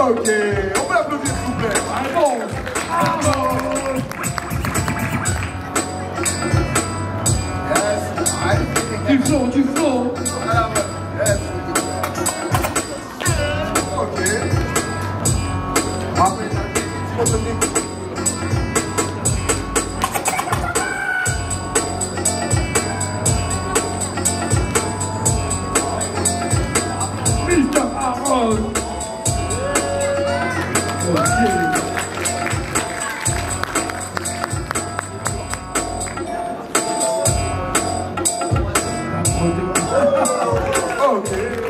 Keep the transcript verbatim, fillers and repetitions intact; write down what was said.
Ok, on peut l'applaudir s'il vous plaît. Allons, allons. Yes, du flow, du flow. Yes. Ok. Après, tu vas te dire. mister Aaron. Okay. Okay.